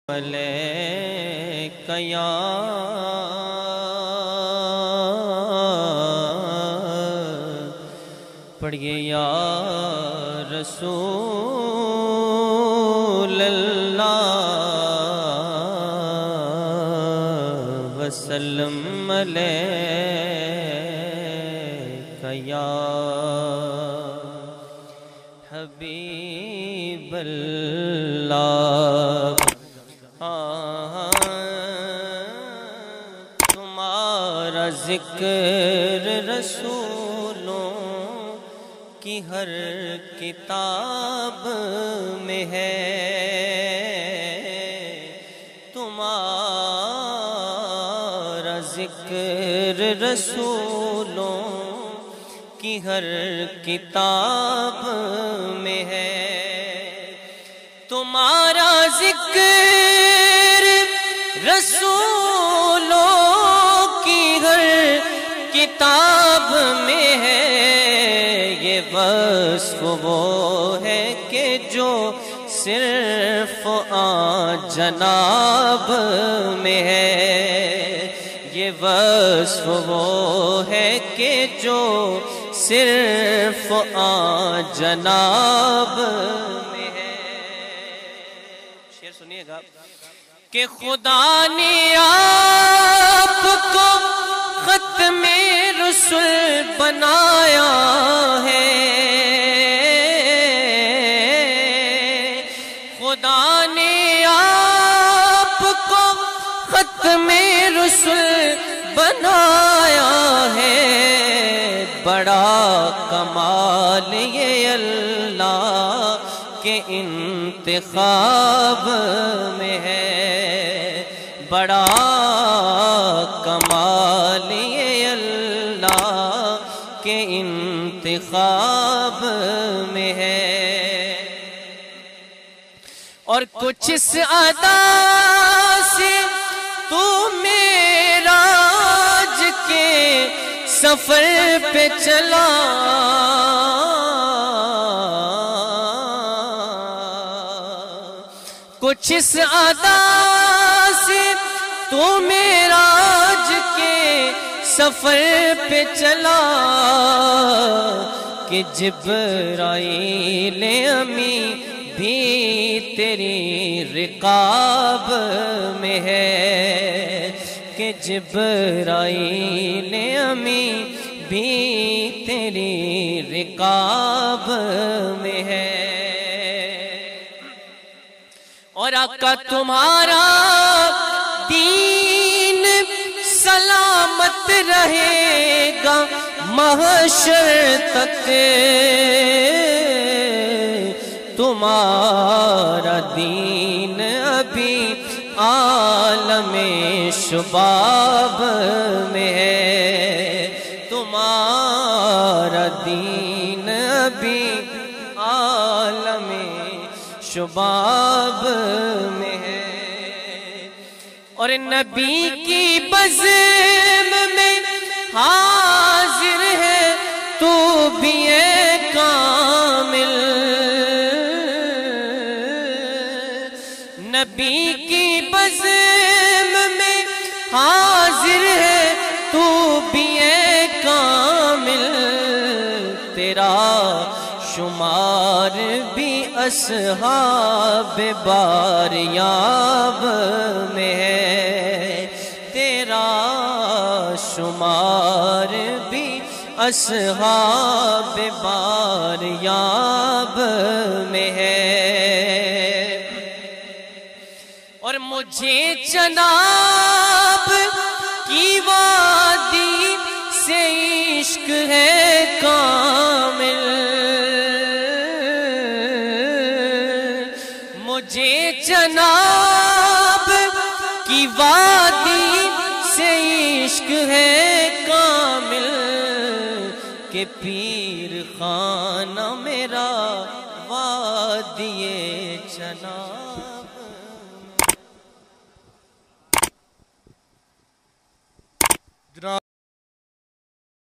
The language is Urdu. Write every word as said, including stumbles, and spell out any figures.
علیک یا پڑھئے یا رسول اللہ وسلم علیک یا حبیب اللہ تمہارا ذکر رسولوں کی ہر کتاب میں ہے، تمہارا ذکر رسولوں کی ہر کتاب میں ہے، تمہارا ذکر رسولوں کی ہر کتاب میں ہے۔ یہ وصف وہ ہے کہ جو صرف آن جناب میں ہے، یہ وصف وہ ہے کہ جو صرف آن جناب میں ہے۔ شعر سنیے گا کہ خدا نے آپ کو ختم رسل بنایا ہے، خدا نے آپ کو ختم رسل بنایا ہے، بڑا کمال یہ اللہ کے انتخاب میں ہے، بڑا کمال یہ اللہ کے انتخاب میں ہے۔ اور کچھ اس ادا سے تو معراج کے سفر پہ چلا، کچھ اس ادا سے تو معراج کے سفر پہ چلا کہ جبرائیل امی بھی تیری رقاب میں ہے، کہ جبرائیل امی بھی تیری رقاب میں ہے۔ اور آقا تمہارا دین سلامت رہے گا محشر تک، تمہارا دین ابھی عالم شباب میں ہے، تمہارا دین ابھی عالم شباب میں ہے۔ اور نبی کی بزم میں حاضر ہے تو بھی ہے کامل، نبی کی بزم میں حاضر ہے تو بھی ہے کامل، تیرا شمار بھی اصحاب باریاب میں ہے، تیرا شمار بھی اصحاب باریاب میں ہے۔ اور مجھے جناب کی وادی سے عشق ہے کامل، مجھے جناب کی وادی سے عشق ہے کامل، کہ پیر خانہ میرا وادی چناب